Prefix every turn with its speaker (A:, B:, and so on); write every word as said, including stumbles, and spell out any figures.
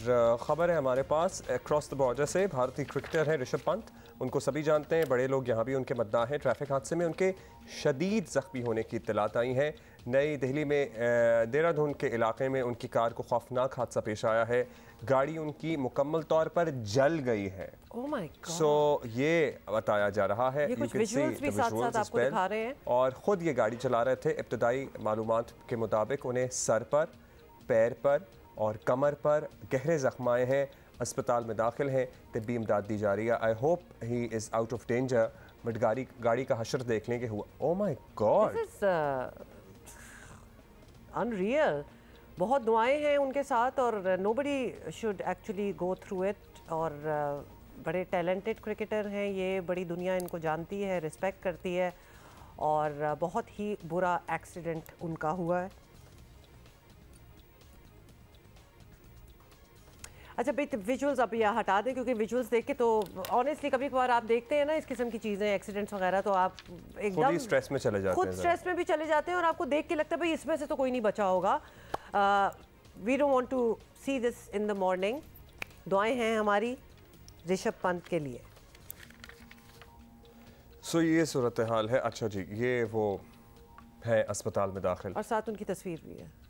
A: ख़बर है हमारे पास अक्रॉस द बॉर्डर से, भारतीय क्रिकेटर हैं ऋषभ पंत, उनको सभी जानते हैं, बड़े लोग यहाँ भी उनके मद्दाह हैं। ट्रैफिक हादसे में उनके शदीद ज़ख्मी होने की इत्तलात आई हैं। नई दिल्ली में देहरादून के इलाके में उनकी कार को खौफनाक हादसा पेश आया है। गाड़ी उनकी मुकम्मल तौर पर जल गई है।
B: oh my God.
A: So so, ये बताया जा रहा है,
B: ये कुछ विजुअल्स भी साथ साथ आपको दिखा रहे हैं।
A: और ख़ुद ये गाड़ी चला रहे थे। इब्तदाई मालूमात के मुताबिक उन्हें सर पर, पैर पर और कमर पर गहरे ज़ख्म आए हैं। अस्पताल में दाखिल हैं, तिब्बी इमदाद दी जा रही है। I hope he is out of danger, but गाड़ी गाड़ी का हशर देखने के हुआ। Oh my god,
B: unreal. बहुत दुआएं हैं उनके साथ और nobody should actually go through it. और uh, बड़े टैलेंटेड क्रिकेटर हैं ये, बड़ी दुनिया इनको जानती है, रिस्पेक्ट करती है। और uh, बहुत ही बुरा एक्सीडेंट उनका हुआ है। अच्छा भाई, विजुअल्स आप यहाँ हटा दें, क्योंकि विजुअल्स देख के तो ऑनेस्टली कभी कभार आप देखते हैं ना इस किस्म की चीज़ें, एक्सीडेंट्स वगैरह, तो आप एकदम
A: स्ट्रेस में चले जाते
B: खुद
A: हैं,
B: स्ट्रेस में भी चले जाते हैं और आपको देख के लगता है भाई इसमें से तो कोई नहीं बचा होगा। We don't want to see this in the morning. दुआएं हैं हमारी ऋषभ पंत के लिए।
A: सो so, ये सूरत हाल है। अच्छा जी, ये वो है अस्पताल में दाखिल
B: और साथ उनकी तस्वीर भी है।